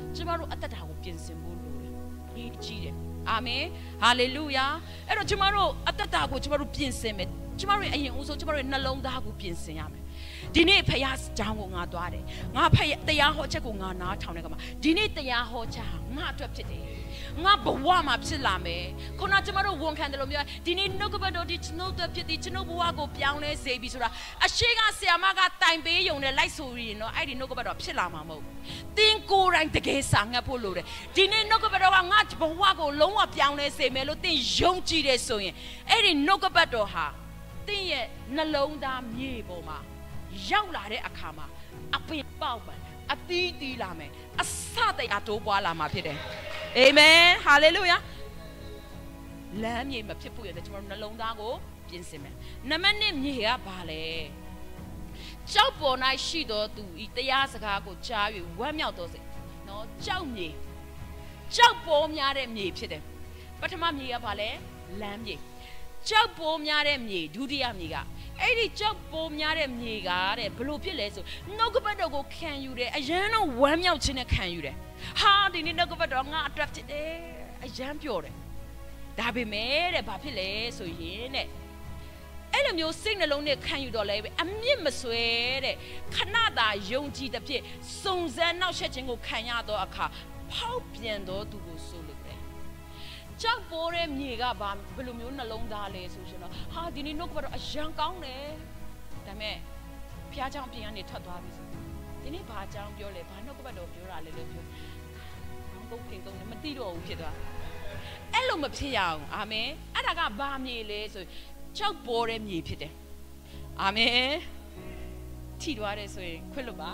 ကျမတို့အသက်တာကိုပြင်ဆင်ဖို့လိုတယ်။ရေးကြည့်တယ်။အာမင်။ဟာလေလုယာ။အဲ့တော့ကျမတို့အသက်တာကိုကျမတို့ပြင်ဆင်မယ်။ကျမတို့အရင်ဦးဆုံးကျမတို့နှလုံးသားကိုပြင်ဆင်ရမယ်။ဒီနေ့ဖခင်ကြောင်းကိုငါသွားတယ်။ငါဖခင်တရားဟောချက်ကိုငါနားထောင်တယ်ကမှာဒီနေ့တရားဟောချက်ငါအတွက်ဖြစ်တယ်။ငါဘဝမှာဖြစ်လာမယ်။ခုနကျမတို့ဝန်ခံတယ်လို့ပြောဒီနေ့နှုတ်ကပတ်တော်ဒီကျွန်ုပ်တို့ဖြစ်သည်ကျွန်ုပ်ဘဝကိုပြောင်းလဲစေပြီဆိုတာအရှိကဆရာမကတိုင်ပေးယုံနဲ့လိုက်ဆိုရင်တော့အဲ့ဒီနှုတ်ကပတ်တော်ဖြစ်လာမှာမဟုတ်ဘူး။သင်ကိုယ်တိုင်တကယ်စာငတ်ဖို့လိုတယ်။ဒီနေ့နှုတ်ကပတ်တော်ကငါဘဝကိုလုံးဝပြောင်းလဲစေမယ်လို့သင်ယုံကြည်တယ်ဆိုရင်အဲ့ဒီနှုတ်ကပတ်တော်ဟာသင်ရဲ့နှလုံးသားမြေပေါ်မှာရောက်လာတဲ့အခါမှာအပင်ပေါက်မယ်အသီးသီးလာမယ်အစတရားတိုးပွားလာမှာဖြစ်တယ်အာမင်ဟာလေလုယာလမ်းမြေမဖြစ်ဖို့ရတယ်ကျွန်တော်နှလုံးသားကိုပြင်ဆင်မယ်နံပါတ်1မြေကဘာလဲကြောက်ပေါ်၌ရှိတော်သူဤတရားစကားကိုကြား၍ဝမ်းမြောက်တော်စေနော်ကြောက်မြေကြောက်ပေါ်များတဲ့မြေဖြစ်တယ်ပထမမြေကဘာလဲလမ်းမြေကြောက်ပေါ်များတဲ့မြေဒုတိယမြေကအဲ့ဒီကြောက်ပေါ်များတဲ့မြေကတဲ့ဘလို့ဖြစ်လဲဆိုနှုတ်ကပတ်တော်ကိုခံယူတယ်အရန်တော့ဝမ်းမြောက်ခြင်းနဲ့ခံယူတယ်ဟာဒီနေ့နှုတ်ကပတ်တော်ငါအတွက်ဖြစ်တယ်အရန်ပြောတယ်ဒါပေမဲ့တဲ့ဘာဖြစ်လဲဆိုရင်တဲ့အဲ့လိုမျိုးစိတ်နှလုံးနဲ့ခံယူတော့လဲပဲအမြင့်မဆွဲတဲ့ခဏတာယုံကြည်တဲ့ဖြစ်စုံစမ်းနောက်ဆက်ခြင်းကိုခံရတော့အခါဖောက်ပြန်တော့သူကိုဆိုလို့တယ်ကြောက်ပေါ်တဲ့မြေကဘာဘယ်လိုမျိုးနှလုံးသားလဲဆိုရှင်တော့ဟာဒီနေ့နှုတ်ကပတ်တော်အရန်ကောင်းတယ်ဒါပေမဲ့ဖျားချောင်းပြင်ကနေထွက်သွားပြီဆိုဒီနေ့ဘာကြောင်းပြောလဲဘာနှုတ်ကပတ်တော်ပြောတာလဲလို့ပြောဘာကုန်းခင်ကုန်းနဲ့မသိတော့ဘူးဖြစ်သွားအဲ့လိုမဖြစ်ရအောင်အာမင်အဲ့ဒါကဘာမြေလဲဆိုကြောက်ပေါ်တဲ့မြေဖြစ်တယ်အာမင်ထိသွားတယ်ဆိုရင်ခွင့်လို့ပါ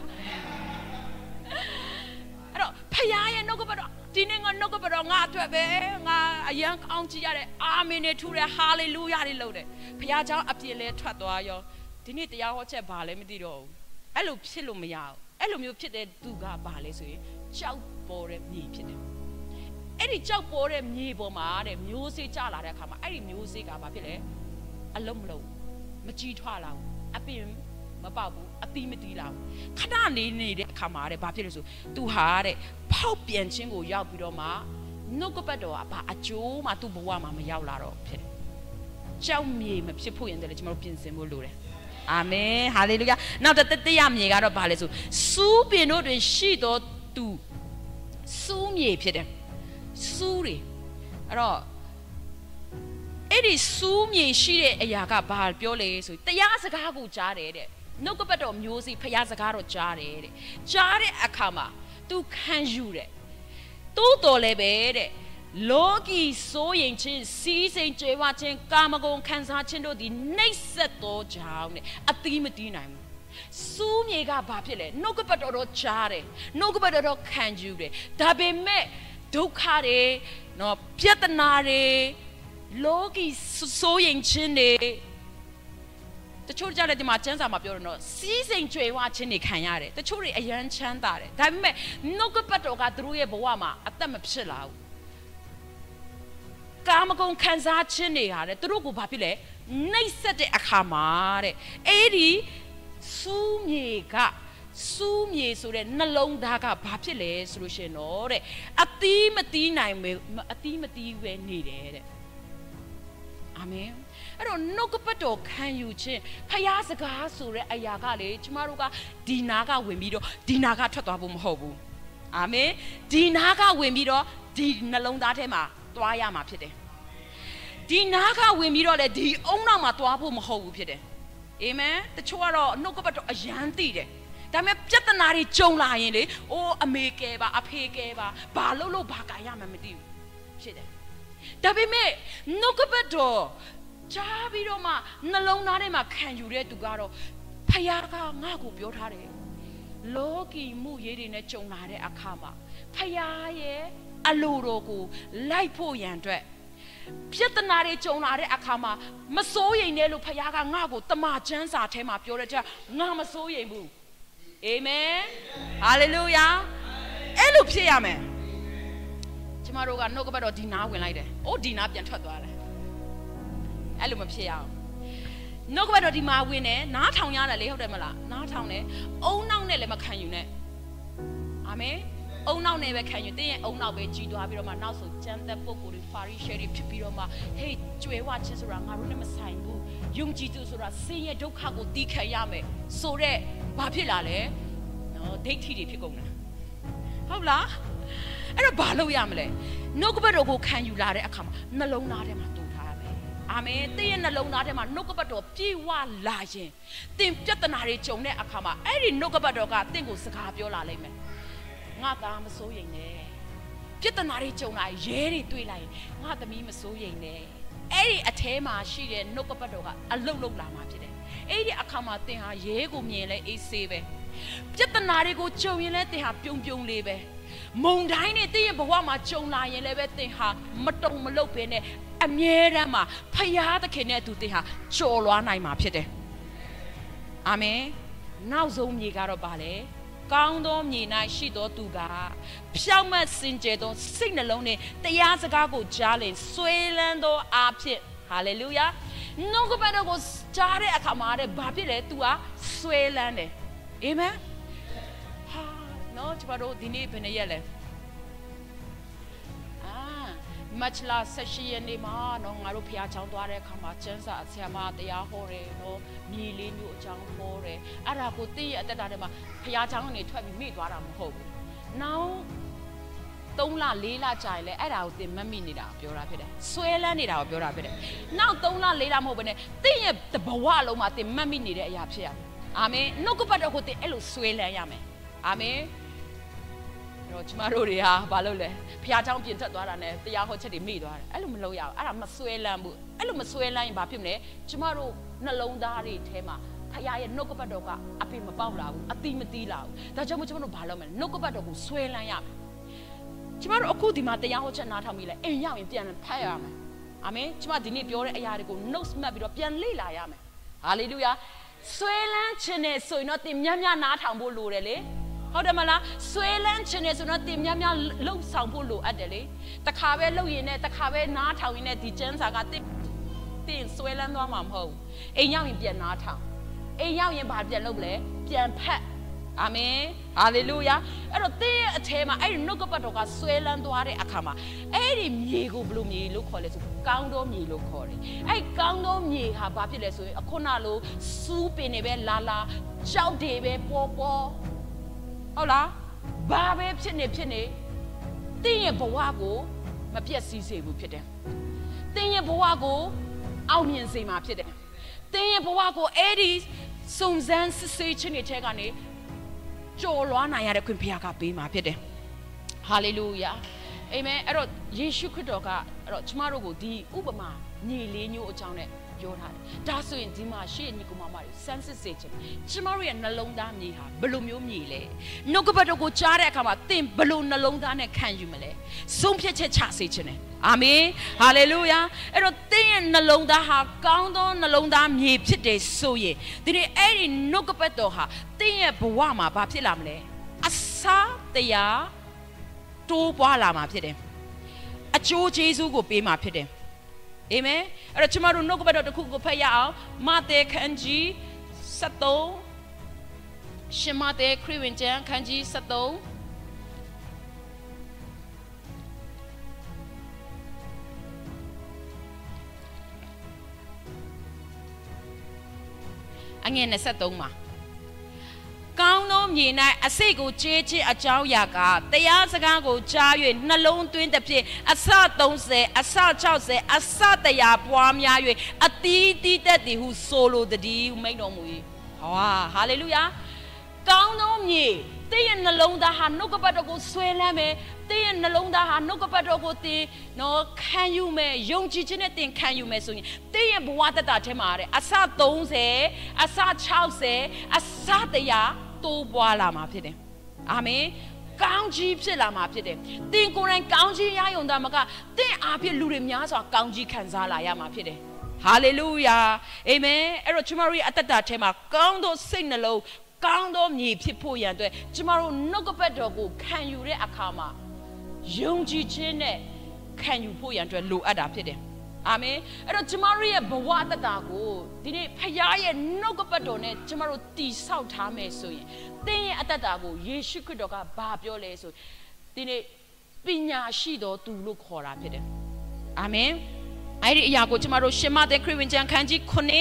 အဲ့တော့ဖခင်ရဲ့နှုတ်ကပတ်တော်ဒီနေ့ငါနှုတ်ကပတ်တော်ငါအတွက်ပဲငါအယံကောင်းကြည့်ရတယ်အာမင်နဲ့ထူတယ်ဟာလေလုယာတွေလုပ်တယ်ဖခင်ကြောင့်အပြည့်လဲထွက်သွားရောဒီနေ့တရားဟောချက်ဘာလဲမသိတော့ဘူးအဲ့လိုဖြစ်လို့မရဘူးအဲ့လိုမျိုးဖြစ်တဲ့သူကဘာလဲဆိုရင်ကြောက်ပေါ်တဲ့မြေဖြစ်တယ်အဲ့ဒီကြောက်ပေါ်တဲ့မြေပေါ်မှာတဲ့မျိုးစေ့ကျလာတဲ့အခါမှာအဲ့ဒီမျိုးစေ့ကဘာဖြစ်လဲအလုံးမလုံးမကြီးထွားလာဘူးအပင်မပေါက်ဘူးအသီးမတီးလာဘူးခဏနေတဲ့အခါမှာတဲ့ဘာဖြစ်လဲဆိုသူဟာတဲ့ဖောက်ပြန်ခြင်းကိုရောက်ပြီးတော့မှနှုတ်ကပတ်တော်ကဘာအကျိုးမှသူ့ဘဝမှာမရောက်လာတော့ဖြစ်တယ်ကြောက်မြေမဖြစ်ဖို့ရင်တည်းကျွန်တော်ပြင်ဆင်ဖို့လိုတယ်အာမင်ဟာလေလုယာနောက်တတိယမြေကတော့ဘာလဲဆိုစူးပင်တို့တွင်ရှိတော်သူစူးမြေဖြစ်တယ်စူးတွေအဲ့တော့အဲ့ဒီစူးမြေရှိတဲ့အရာကဘာပြောလဲဆိုတရားစကားကိုကြားတယ်တဲ့နှုတ်ကပတ်တော်မျိုးစီဖျားစကားတော့ကြားတယ်တဲ့ကြားတဲ့အခါမှာ तू ခံယူတယ်တိုးတော်လည်းပဲတဲ့လောကီစိုးရင်ချင်းစီးစိမ်ကြွယ်ဝခြင်းကာမဂုဏ်ခံစားခြင်းတို့ဒီနှိပ်စက်တော်ကြောင့်တဲ့အသီးမတီးနိုင်ဘူးစူးမြေကဘာဖြစ်လဲနှုတ်ကပတ်တော်တော့ကြားတယ်နှုတ်ကပတ်တော်တော့ခံယူတယ်ဒါပေမဲ့ဒုက္ခတွေနော်ပြဿနာတွေလောကီစိုးရင်ချင်းတွေတချို့ကြတဲ့ဒီမှာကျမ်းစာမှာပြောတယ်နော်စီးစိမ်ကြွယ်ဝခြင်းတွေခံရတယ်တချို့တွေအယမ်းချမ်းသာတယ်ဒါပေမဲ့နှုတ်ကပတ်တော်ကသူတို့ရဲ့ဘဝမှာအသက်မဖြစ်လာဘူးကာမဂုဏ်ခံစားခြင်းတွေဟာတဲ့သူတို့ကိုဘာဖြစ်လဲနှိပ်စက်တဲ့အခါမှာတဲ့အဲ့ဒီစူးမြေကစူးမြေဆိုတဲ့နှလုံးသားကဘာဖြစ်လဲဆိုလို့ရှိရင်တော့တဲ့အသီးမတီးနိုင်ပဲအသီးမတီးပဲနေတယ်တဲ့အာမင်အဲ့တော့နှုတ်ကပတ်တော်ခံယူခြင်းဖခင်စကားဆိုတဲ့အရာကလေကျမတို့ကဒီနာကဝင်ပြီးတော့ဒီနာကထွက်သွားဖို့မဟုတ်ဘူးအာမင်ဒီနာကဝင်ပြီးတော့ဒီနှလုံးသားထဲမှာသွားရမှာဖြစ်တယ်ဒီနာကဝင်ပြီးတော့လေဒီအုံနောက်မှာသွားဖို့မဟုတ်ဘူးဖြစ်တယ်အာမင်တချို့ကတော့နှုတ်ကပတ်တော်အယမ်းသိတယ်ဒါပေမဲ့ပြဿနာတွေကြုံလာရင်လေအိုးအမေကဲပါအဖေကဲပါဘာလို့ဘာကြရမှမသိဘူးဖြစ်တယ်ဒါပေမဲ့နှုတ်ကပတ်တော်ကြားပြီးတော့မှနှလုံးသားထဲမှာခံယူတဲ့သူကတော့ဖခင်ကငါ့ကိုပြောထားတယ်လောကီမှုရေးတွေနဲ့ကြုံလာတဲ့အခါမှာဖခင်ရဲ့အလိုတော်ကိုလိုက်ဖို့ရန်အတွက်ပြဿနာတွေကြုံလာတဲ့အခါမှာမစိုးရိမ်နဲ့လို့ဖခင်ကငါ့ကိုတမန်ကျမ်းစာထဲမှာပြောတဲ့ချက်ငါမစိုးရိမ်ဘူးအာမင်ဟာလေလုယာအဲ့လိုဖြစ်ရမယ်ကျမတို့ကနှုတ်ကပတ်တော်ဒီနာဝင်လိုက်တယ်အိုးဒီနာပြန်ထွက်သွားတယ်အဲ့လိုမဖြစ်အောင်နှုတ်ကပတ်တော်ဒီမှာဝင်တယ်နားထောင်ရတယ်လေဟုတ်တယ်မလားနားထောင်တယ်အုံနောက်နဲ့လည်းမခံယူနဲ့အာမင် ông nào này về khen như thế ông nào về chỉ đoá bị rồi mà nào số chân ta bốc của Pharisee đi bị rồi mà hey chơi qua chơi rồi ngài luôn mà sai bu dùng chỉ tu rồi sinh nhật đâu khác của đi khai ya mẹ số đấy bà biết là lẽ nó thấy thì đi phía công nè không làအဲ့တော့ဘာလုပ်ရမလဲနှုတ်ကပတ်တော်ကိုခံယူလာတဲ့အခါမှာနှလုံးသားထဲမှာတူထားရမယ်အာမင်သင်ရဲ့နှလုံးသားထဲမှာနှုတ်ကပတ်တော်ပြေဝလာရင်သင်ပြဿနာတွေကြုံတဲ့အခါမှာအဲ့ဒီနှုတ်ကပတ်တော်ကသင်ကိုစကားပြောလာလိမ့်မယ်ငါသားမစိုးရိမ်နဲ့ပြဿနာတွေကြုံလာရဲတွေတွေ့လိုက်ငါသမီးမစိုးရိမ်နဲ့အဲ့ဒီအထဲမှာရှိတဲ့နှုတ်ကပတ်တော်ကအလုတ်လုတ်လာမှာဖြစ်တယ်အဲ့ဒီအခါမှာသင်ဟာရဲကိုမြင်လဲအေးဆေးပဲပြဿနာတွေကိုကြုံရင်လဲသင်ဟာပြုံပြုံလေးပဲမုန်တိုင်းနဲ့တည့်ရဲ့ဘဝမှာကြုံလာရင်လည်းပဲသင်ဟာမတုံမလုတ်ပဲနဲ့အမြဲတမ်းမှာဖယားသခင်နဲ့သူသင်ဟာကြော်လွားနိုင်မှာဖြစ်တယ်အာမင်နောက်ဆုံးမြေကတော့ဗာလေကောင်းသောမြေ၌ရှိသောသူကဖြောင့်မတ်စင်ကြယ်သောစိတ်နှလုံးနဲ့တရားစကားကိုကြားလင်ဆွေးလန်းသောအားဖြင့်ဟာလေလုယာနှုတ်ကပတ်တော်ကိုကြားတဲ့အခါမှာတဲ့ဘာဖြစ်လဲ तू ဟာဆွေးလန်းတယ်အာမင်နော်ကျမတို့ဒီနေ့ဘယ်နှစ်ရက်လဲမတ်လာ18ရက်နေ့မှာနော်ငါတို့ဖျားချောင်းသွားတဲ့အခါမှာကျန်းစာဆရာမတရားဟောတယ်နော်မြေလေးမျိုးအကြောင်းဟောတယ်အဲ့ဒါကိုသိရအသက်တာထဲမှာဖျားချောင်းကနေထွက်ပြီးမိသွားတာမဟုတ်ဘူးနောက်3လ4လကြာရင်လည်းအဲ့ဒါကိုသင်မမိနေတာပြောတာဖြစ်တယ်ဆွဲလန်းနေတာကိုပြောတာဖြစ်တယ်နောက်3လ4လမဟုတ်ဘဲနဲ့သင်ရဲ့ဘဝလုံးမှာသင်မမိနေတဲ့အရာဖြစ်ရမယ်အာမင်နှုတ်ကပတ်တော်ကိုသင်အဲ့လိုဆွဲလန်းရမယ်အာမင်တော့ကျမတို့တွေဟာဘာလို့လဲဖျားချောင်းပြင်ထွက်သွားတာနဲ့တရားဟောချက်တွေမိသွားတယ်အဲ့လိုမလုပ်ရဘူးအဲ့ဒါမဆွဲလန်းဘူးအဲ့လိုမဆွဲလန်းရင်ဘာဖြစ်မလဲကျမတို့နှလုံးသားတွေထဲမှာဖျားရဲ့နှုတ်ကပတ်တော်ကအပင်မပေါက်လာဘူးအတိမတီးလာဘူးဒါကြောင့်မို့ကျမတို့ဘာလုပ်မလဲနှုတ်ကပတ်တော်ကိုဆွဲလန်းရမယ်ကျမတို့အခုဒီမှာတရားဟောချက်နားထောင်ပြီးလဲအိမ်ရောက်ရင်ပြန်ဖတ်ရမယ်အာမင်ကျမဒီနေ့ပြောတဲ့အရာတွေကို notes မှတ်ပြီးတော့ပြန်လေ့လာရမယ်ဟာလေလုယာဆွဲလန်းခြင်းနဲ့ဆိုရင်တော့သင်များများနားထောင်ဖို့လိုတယ်လေဟုတ်တယ်မလားဆွဲလန်းခြင်းနဲ့ဆိုတော့တင်များများလှုပ်ဆောင်ဖို့လိုအပ်တယ်လေတခါပဲလှုပ်ရင်နဲ့တခါပဲနားထောင်ရင်နဲ့ဒီကျမ်းစာကတင်ဆွဲလန်းသွားမှာမဟုတ်ဘူးအိမ်ရောက်ရင်ပြန်နားထောင်အိမ်ရောက်ရင်ဘာပြန်လုပ်လဲပြန်ဖတ်အာမင်ဟာလေလုယာအဲ့တော့တင်းရဲ့အထဲမှာအဲ့ဒီနှုတ်ကပတ်တော်ကဆွဲလန်းသွားတဲ့အခါမှာအဲ့ဒီမြေကိုဘယ်လိုမြေလို့ခေါ်လဲဆိုကောင်းသောမြေလို့ခေါ်တယ်အဲ့ကောင်းသောမြေဟာဘာဖြစ်လဲဆိုရင်အခုနလိုစူးပင်တွေပဲလာကြောက်တွေပဲပေါ်ဟုတ်လားဘာပဲဖြစ်နေတင်းရဲ့ဘဝကိုမပြတ်စည်းစေဘူးဖြစ်တယ်တင်းရဲ့ဘဝကိုအောင်မြင်စေမှာဖြစ်တယ်တင်းရဲ့ဘဝကိုအဲ့ဒီစုံစမ်းစစ်ဆေးခြင်းတွေထဲကနေကြော်လွားနိုင်ရတဲ့ခွင့်ဖခင်ကပေးမှာဖြစ်တယ်ဟာလေလုယာအာမင်အဲ့တော့ယေရှုခရစ်တော်ကအဲ့တော့ကျမတို့ကိုဒီဥပမာညီလေးမျိုးအကြောင်းနဲ့ပြောထားတယ်ဒါဆိုရင်ဒီမှာရှေ့ညီကောင်မတွေစမ်းစစ်စေချင်ကျမတို့ရဲ့နှလုံးသားမြေဟာဘယ်လိုမျိုးမြေလဲနှုတ်ကပတ်တော်ကိုကြားတဲ့အခါမှာသင်ဘယ်လိုနှလုံးသားနဲ့ခံယူမလဲဆုံးဖြတ်ချက်ချစေချင်တယ်အာမင်ဟာလေလုယာအဲ့တော့သင်ရဲ့နှလုံးသားဟာကောင်းသောနှလုံးသားမြေဖြစ်တယ်ဆိုရင်ဒီနေ့အဲ့ဒီနှုတ်ကပတ်တော်ဟာသင်ရဲ့ဘဝမှာဘာဖြစ်လာမလဲအစာတရားတိုးပွားလာမှာဖြစ်တယ်အကျိုးကျေးဇူးကိုပေးမှာဖြစ်တယ်အာမင်အဲ့တော့ကျမတို့နှုတ်ကပတ်တော်တစ်ခုကိုဖတ်ရအောင်မာသဲခန်းကြီး73ရှင်မာသဲခရစ်ဝင်ကျမ်းခန်းကြီး73အငယ်23မှာကောင်းသောမြေ၌အစိတ်ကိုကျေးခြင်းအကြောင်းအရာကတရားစကားကိုကြား၍နှလုံးသွင်းသဖြင့်အစ30အစ60အစ100ပွားများ၍အသီးသီးသက်သည်ဟုဆိုလိုသည်ဟုမိန့်တော်မူ၏ဟာလေလုယာကောင်းသောမြေသင်ရဲ့နှလုံးသားဟာနှုတ်ကပတ်တော်ကိုဆွဲလန်းမယ်သင်ရဲ့နှလုံးသားဟာနှုတ်ကပတ်တော်ကိုသင်နော်ခံယူမယ်ယုံကြည်ခြင်းနဲ့သင်ခံယူမယ်ဆိုရင်သင်ရဲ့ဘဝတက်တာထဲမှာတဲ့အစ30အစ60အစ100တိုးပွားလာမှာဖြစ်တယ်အာမင်ကောင်းကြီးဖြစ်လာမှာဖြစ်တယ်သင်ကိုယ်တိုင်ကောင်းကြီးရယုံတာမကသင်အားဖြင့်လူတွေများစွာကောင်းကြီးခံစားလာရမှာဖြစ်တယ်ဟာလေလုယာအာမင်အဲ့တော့ကျွန်တော်ရဲ့အသက်တာထဲမှာကောင်းသောစိတ်နှလုံးကောင်းသောမြေဖြစ်ဖို့ရန်အတွက်ကျမတို့နှုတ်ကပတ်တော်ကိုခံယူတဲ့အခါမှာယုံကြည်ခြင်းနဲ့ခံယူဖို့ရန်အတွက်လိုအပ်တာဖြစ်တယ်အာမင်အဲ့တော့ကျမတို့ရဲ့ဘဝတတာကိုဒီနေ့ဖခင်ရဲ့နှုတ်ကပတ်တော်နဲ့ကျမတို့တည်ဆောက်ထားမယ်ဆိုရင်သင်ရဲ့အသက်တာကိုယေရှုခရစ်တော်ကဘာပြောလဲဆိုသဒီနေ့ပညာရှိတော်သူလို့ခေါ်တာဖြစ်တယ်အာမင်အဲ့ဒီအရာကိုကျမတို့ရှင်မသက်ခရစ်ဝင်ကျမ်းခန်းကြီး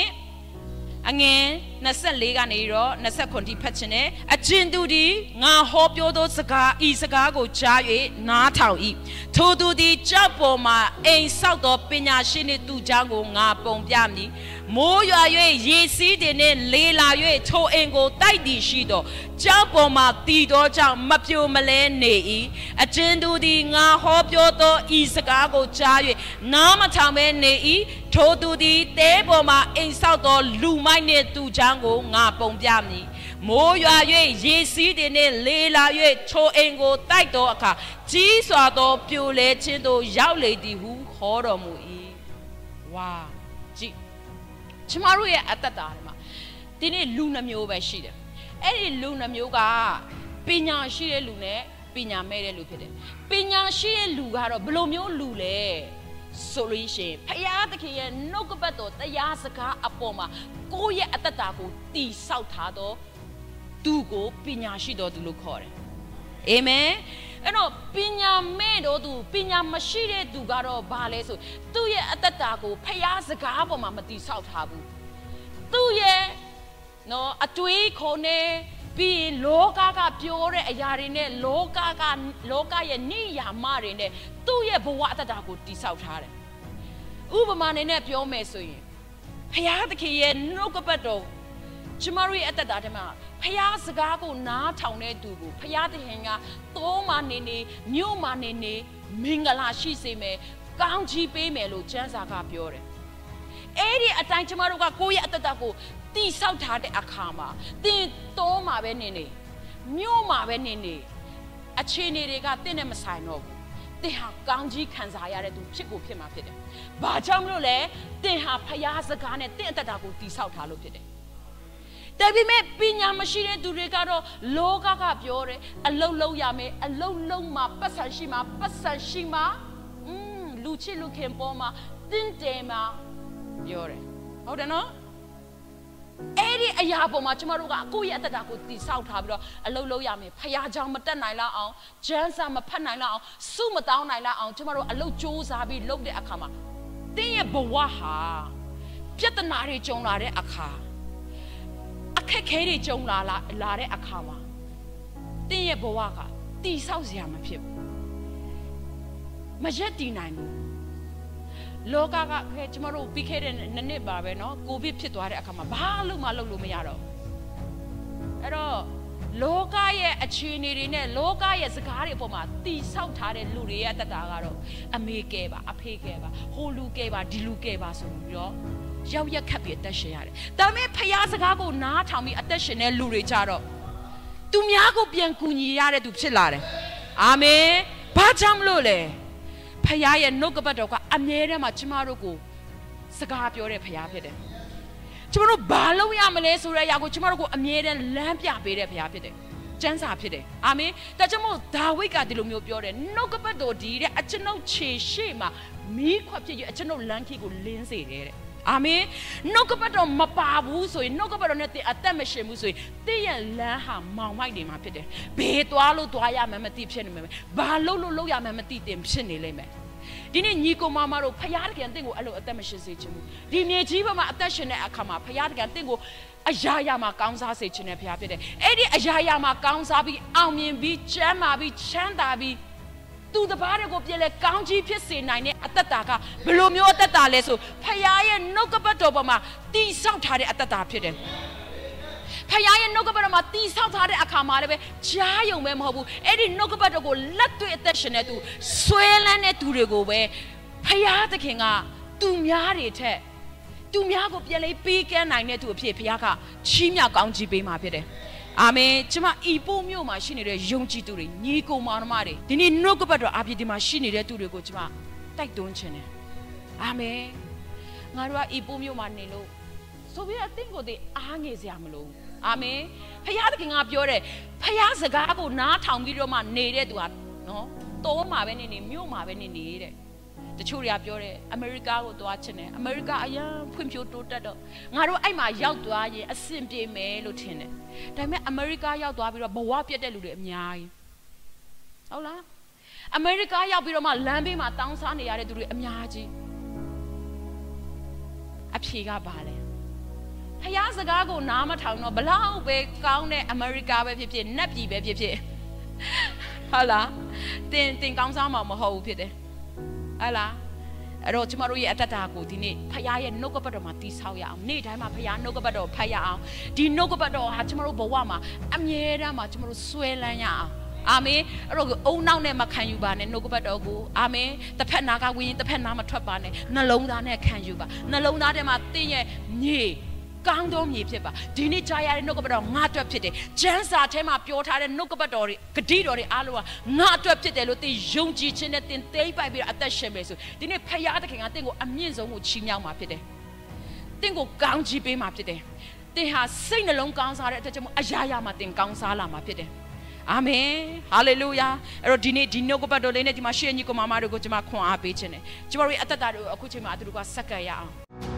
9အငယ်24ကနေတော့29ထိဖတ်ချင်တယ်အကျဉ်သူသည်ငါဟောပြောသောစကားဤစကားကိုကြား၍နားထောင်၏ထိုသူသည်ကြောက်ပေါ်မှာအိမ်ဆောက်သောပညာရှိနှင့်သူเจ้าကိုငါပုံပြမည်မိုးရွာ၍ရေစီးသည်နှင့်လေလာ၍ထိုအိမ်ကိုတိုက်သည်ရှိသောကြောက်ပေါ်မှာတည်သောကြောင့်မပြိုမလဲနေ၏အကျဉ်သူသည်ငါဟောပြောသောဤစကားကိုကြား၍နားမထောင်ဘဲနေ၏ထိုသူသည်တဲပေါ်မှာအိမ်ဆောက်သောလူမိုက်နှင့်သူเจ้าကိုငါပုံပြမည်မိုးရွာ၍ရေစီးသည်နှင့်လေလာ၍ထိုအိမ်ကိုတိုက်သောအခါကြီးစွာသောပြိုလဲခြင်းသို့ရောက်လေသည်ဟုဟောတော်မူ၏ဝါကြည့်ကျမတို့ရဲ့အတ္တတာတွေမှာဒီနေ့လူနှမျိုးပဲရှိတယ်အဲ့ဒီလူနှမျိုးကပညာရှိတဲ့လူနဲ့ပညာမဲ့တဲ့လူဖြစ်တယ်ပညာရှိတဲ့လူကတော့ဘယ်လိုမျိုးလူလဲဆိုလို့ရှိရင်ဖယားသခင်ရဲ့နှုတ်ကပတ်တော်တရားစကားအပေါ်မှာကိုယ့်ရဲ့အတ္တတာကိုတည်ဆောက်ထားတော့သူကိုပညာရှိတော်သူလို့ခေါ်တယ်အာမင်အဲ့တော့ပညာမဲ့တော်သူပညာမရှိတဲ့သူကတော့ဘာလဲဆိုသူ့ရဲ့အတ္တတာကိုဖယားစကားပေါ်မှာမတည်ဆောက်ထားဘူးသူ့ရဲ့နော်အတွေးခေါ်နေပြီးလောကကပြောတဲ့အရာတွေနဲ့လောကရဲ့နိယာမတွေနဲ့သူ့ရဲ့ဘဝအတ္တတာကိုတည်ဆောက်ထားတယ်ဥပမာနဲ့ပြောမယ်ဆိုရင်ဖယားသခင်ရဲ့နှုတ်ကပတ်တော်ကျမတို့ရဲ့အတ္တတာထဲမှာဖယားစကားကိုနားထောင်တဲ့သူကိုဖယားသခင်ကတိုးမှနေမြို့မှနေမင်္ဂလာရှိစေမယ်ကောင်းချီးပေးမယ်လို့ကျမ်းစာကပြောတယ်အဲ့ဒီအတိုင်းကျမတို့ကကိုယ့်ရဲ့အတ္တတာကိုတိဆောက်ထားတဲ့အခါမှာတင်တိုးမှပဲနေမြို့မှပဲနေအခြေအနေတွေကတင့်နဲ့မဆိုင်တော့ဘူးတင်ဟာကောင်းကြီးခံစားရတဲ့သူဖြစ်မှာဖြစ်တယ်။ဘာကြောင့်မလို့လဲတင်ဟာဖယားစကားနဲ့တင့်အတ္တတာကိုတိဆောက်ထားလို့ဖြစ်တယ်။ဒါပေမဲ့ပညာမရှိတဲ့သူတွေကတော့လောကကပြောတယ်အလုတ်လုံးရမယ်အလုတ်လုံးမှာပတ်စံရှိမှာလူချစ်လူခင်ပေါ်မှာတင်းတယ်မှာပြောတယ်ဟုတ်တယ်နော်အဲ့ဒီအရာပေါ်မှာကျမတို့ကကိုယ့်ရဲ့အတ္တတာကိုတည်ဆောက်ထားပြီးတော့အလုပ်လုပ်ရမယ်ဖယားကြောင့်မတက်နိုင်လောက်အောင်ဂျမ်းစာမဖတ်နိုင်လောက်အောင်စုမတောင်းနိုင်လောက်အောင်ကျမတို့အလုပ်စူးစမ်းပြီးလုပ်တဲ့အခါမှာတင်းရဲ့ဘဝဟာပြဿနာတွေကြုံလာတဲ့အခါအခက်ခဲတွေကြုံလာတဲ့အခါမှာတင်းရဲ့ဘဝကတည်ဆောက်စရာမဖြစ်ဘူးမရက်တည်နိုင်ဘူးလောကကကျမတို့ပြီးခဲ့တဲ့နှစ်ပါပဲเนาะကိုဗစ်ဖြစ်သွားတဲ့အခါမှာဘာလို့မှလုပ်လို့မရတော့အဲ့တော့လောကရဲ့အခြေအနေတွေနဲ့လောကရဲ့စကားတွေအပေါ်မှာတီဆောက်ထားတဲ့လူတွေရဲ့တတကတော့အမေကဲပါအဖေကဲပါဟိုလူကဲပါဒီလူကဲပါဆိုပြီးတော့ရောက်ရက်ခတ်ပြီးအသက်ရှင်ရတယ်ဒါပေမဲ့ဖယားစကားကိုနားထောင်ပြီးအသက်ရှင်တဲ့လူတွေကြတော့သူများကိုပြန်ကူညီရတဲ့သူဖြစ်လာတယ်အာမင်ဘာကြောင့်မလို့လဲဖယားရဲ့နှုတ်ကပတ်တော်ကအမြဲတမ်းမှာကျမတို့ကိုစကားပြောတဲ့ဖယားဖြစ်တယ်ကျမတို့ဘာလုပ်ရမလဲဆိုတဲ့အရာကိုကျမတို့ကိုအမြဲတမ်းလမ်းပြပေးတဲ့ဖယားဖြစ်တယ်ကျမ်းစာဖြစ်တယ်အာမင်ဒါကြောင့်မို့ဒါဝိဒ်ကဒီလိုမျိုးပြောတယ်နှုတ်ကပတ်တော်ဒီတဲ့အကျွန်ုပ်ခြေရှိမှာမီးခွက်ဖြစ်ရအကျွန်ုပ်လမ်းခီကိုလင်းစေတယ်တဲ့အာမင်နှုတ်ကပတ်တော်မပါဘူးဆိုရင်နှုတ်ကပတ်တော်နဲ့တင်အသက်မရှင်ဘူးဆိုရင်တင်းရဲ့လမ်းဟာမောင်မိုက်နေမှာဖြစ်တယ်ဘေးသွားလို့သွားရမှမသိဖြစ်နေမယ်ဘာလုပ်ရမှမသိတင်ဖြစ်နေလိမ့်မယ်ဒီနေ့ညီကိုမမတို့ဖယားတခင်တင့်ကိုအဲ့လိုအသက်မရှင်စေချင်ဘူးဒီမြေကြီးဘက်မှာအသက်ရှင်တဲ့အခါမှာဖယားတခင်တင့်ကိုအရာရာမှာကောင်းစားစေချင်တဲ့ဖယားဖြစ်တယ်အဲ့ဒီအရာရာမှာကောင်းစားပြီးအောင်မြင်ပြီးချမ်းသာပြီးချမ်းသာပြီးသူတပားတွေကိုပြည့်လဲကောင်းကြီးဖြစ်စေနိုင်တဲ့အတ္တတာကဘယ်လိုမျိုးအတ္တတာလဲဆိုဖယားရဲ့နှုတ်ကပတ်တော်ပေါ်မှာတိဆောက်ထားတဲ့အတ္တတာဖြစ်တယ်ဖယားရဲ့နှုတ်ကပတ်တော်မှာတိဆောက်ထားတဲ့အခါမှာလည်းပဲကြားယုံပဲမဟုတ်ဘူးအဲ့ဒီနှုတ်ကပတ်တော်ကိုလက်တွေ့အသက်ရှင်တဲ့သူဆွဲလန်းတဲ့သူတွေကိုပဲဖယားသခင်ကသူများတွေထက်သူများကိုပြန်လေးပေးကမ်းနိုင်တဲ့သူအဖြစ်ဖယားကချီးမြှောက်ကောင်းကြီးပေးမှာဖြစ်တယ်အာမင်ကျမဤပို့မြို့မှာရှိနေတဲ့ယုံကြည်သူတွေညီကိုမောင်နှမတွေဒီနေ့နှုတ်ကပတ်တော်အပြည့်ဒီမှာရှိနေတဲ့သူတွေကိုကျမတိုက်တွန်းခြင်းတယ်အာမင်ငါတို့ကဤပို့မြို့မှာနေလို့ဆိုပြီးအသင်ကိုတည်းအားငယ်စရာမလိုအာမင်ဖယားသခင်ကပြောတယ်ဖယားစကားကိုနားထောင်ပြီးတော့မှနေတဲ့သူကနော်တိုးမှာပဲနေမြို့မှာပဲနေတဲ့တချို့တွေကပြောတယ်အမေရိကကိုသွားချင်တယ်အမေရိကအရန်ဖွံ့ဖြိုးတိုးတက်တော့ငါတို့အဲ့မှာရောက်သွားရင်အဆင်ပြေမယ်လို့ထင်တယ်ဒါပေမဲ့အမေရိကရောက်သွားပြီးတော့ဘဝပြတ်တဲ့လူတွေအများကြီးဟုတ်လား America ရောက်ပြီးတော့မှလမ်းဘေးမှာတောင်းစားနေရတဲ့သူတွေအများကြီးအဖြေကပါလေဖျားစကားကိုနားမထောင်တော့ဘလောက်ပဲကောင်းတဲ့အမေရိကပဲဖြစ်ဖြစ်နက်ပြည်ပဲဖြစ်ဖြစ်ဟုတ်လားတင်ကောင်းစားမှာမဟုတ်ဘူးဖြစ်တယ်ဟုတ်လားအဲ့တော့ကျမတို့ရဲ့အတ္တတာကိုဒီနေ့ဖခင်ရဲ့နှုတ်ကပတ်တော်မှာတီးဆောက်ရအောင်နေ့တိုင်းမှာဖခင်နှုတ်ကပတ်တော်ဖတ်ရအောင်ဒီနှုတ်ကပတ်တော်ဟာကျမတို့ဘဝမှာအမြဲတမ်းမှာကျမတို့ဆွဲလန်းရအောင်အာမင်အဲ့တော့အုံနောက်နဲ့မခံယူပါနဲ့နှုတ်ကပတ်တော်ကိုအာမင်တစ်ဖက်နာကဝင်ရင်တစ်ဖက်နာမထွက်ပါနဲ့နှလုံးသားနဲ့ခံယူပါနှလုံးသားထဲမှာတင်းရဲ့မြေကောင်းသောမြေဖြစ်ပါဒီနေ့ကြားရတဲ့နှုတ်ကပတ်တော်ငါအတွက်ဖြစ်တယ်ကျမ်းစာထဲမှာပြောထားတဲ့နှုတ်ကပတ်တော်တွေဂတိတော်တွေအားလုံးကငါအတွက်ဖြစ်တယ်လို့သင်ယုံကြည်ခြင်းနဲ့သင်သိပိုက်ပြီးတော့အသက်ရှင်မယ်ဆိုဒီနေ့ဖခင်သခင်ကသင်ကိုအမြင့်ဆုံးကိုချီးမြှောက်မှာဖြစ်တယ်သင်ကိုကောင်းချီးပေးမှာဖြစ်တယ်သင်ဟာစိတ်နှလုံးကောင်းစားတဲ့အတွက်ကြောင့်အရာရာမှာသင်ကောင်းစားလာမှာဖြစ်တယ်အာမင်ဟာလေလုယာအဲ့တော့ဒီနေ့ဒီနှုတ်ကပတ်တော်လေးနဲ့ဒီမှာရှေ့ညီကိုမမတို့ကိုကျွန်မခွန်အားပေးခြင်းနဲ့ကျွန်တော်ရဲ့အသက်တာတွေကိုအခုချိန်မှာအတူတူကစက္ကန့်ရအောင်